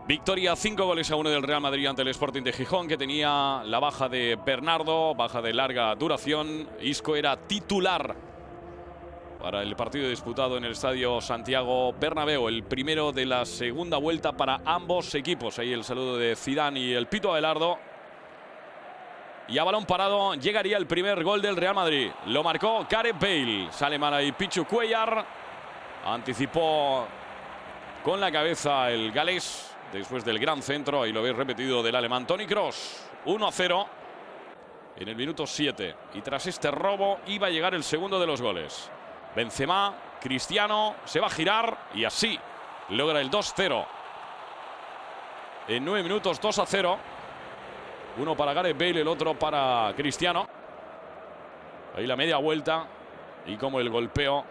Victoria 5-1 del Real Madrid ante el Sporting de Gijón, que tenía la baja de Bernardo, baja de larga duración. Isco era titular para el partido disputado en el Estadio Santiago Bernabéu, el primero de la segunda vuelta para ambos equipos. Ahí el saludo de Zidane y el pito Abelardo. Y a balón parado llegaría el primer gol del Real Madrid. Lo marcó Gareth Bale. Sale mal ahí Pichu Cuellar. Anticipó con la cabeza el galés después del gran centro. Ahí lo veis repetido del alemán Toni Kroos. 1-0 en el minuto 7. Y tras este robo iba a llegar el segundo de los goles. Benzema, Cristiano, se va a girar y así logra el 2-0. En 9 minutos, 2-0. Uno para Gareth Bale, el otro para Cristiano. Ahí la media vuelta y como el golpeo.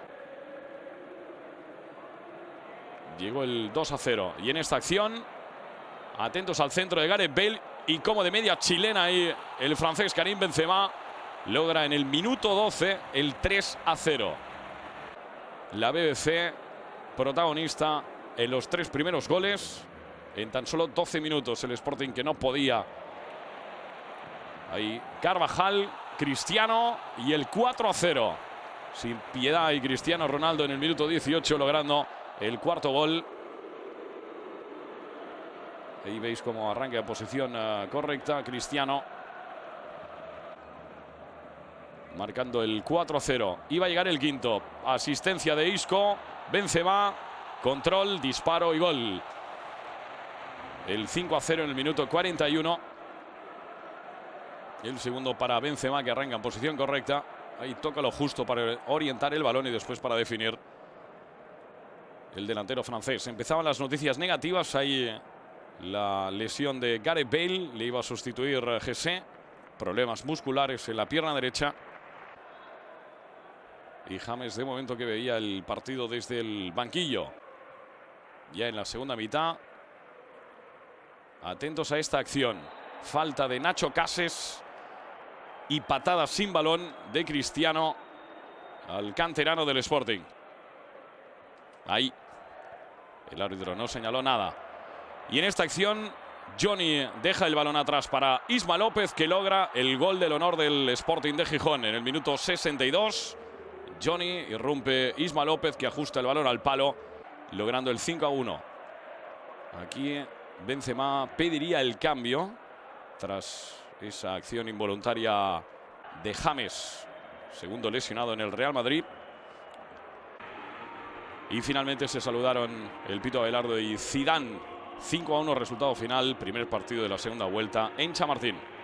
Llegó el 2-0. Y en esta acción, atentos al centro de Gareth Bale. Y como de media chilena ahí el francés Karim Benzema logra en el minuto 12 el 3-0. La BBC protagonista en los 3 primeros goles. En tan solo 12 minutos el Sporting, que no podía. Ahí Carvajal, Cristiano y el 4-0. Sin piedad y Cristiano Ronaldo en el minuto 18 logrando el cuarto gol. Ahí veis cómo arranca de posición correcta Cristiano. Marcando el 4-0. Iba a llegar el quinto. Asistencia de Isco. Benzema. Control, disparo y gol. El 5-0 en el minuto 41. El segundo para Benzema, que arranca en posición correcta. Ahí toca lo justo para orientar el balón y después para definir el delantero francés. Empezaban las noticias negativas. Ahí la lesión de Gareth Bale. Le iba a sustituir Jesse. Problemas musculares en la pierna derecha. Y James, de momento, que veía el partido desde el banquillo. Ya en la segunda mitad. Atentos a esta acción. Falta de Nacho Cases. Y patada sin balón de Cristiano al canterano del Sporting. Ahí el árbitro no señaló nada. Y en esta acción Johnny deja el balón atrás para Isma López, que logra el gol del honor del Sporting de Gijón. En el minuto 62 Johnny irrumpe Isma López, que ajusta el balón al palo, logrando el 5-1. Aquí Benzema pediría el cambio tras esa acción involuntaria de James, segundo lesionado en el Real Madrid. Y finalmente se saludaron el pito Abelardo y Zidane. 5-1 resultado final, primer partido de la segunda vuelta en Chamartín.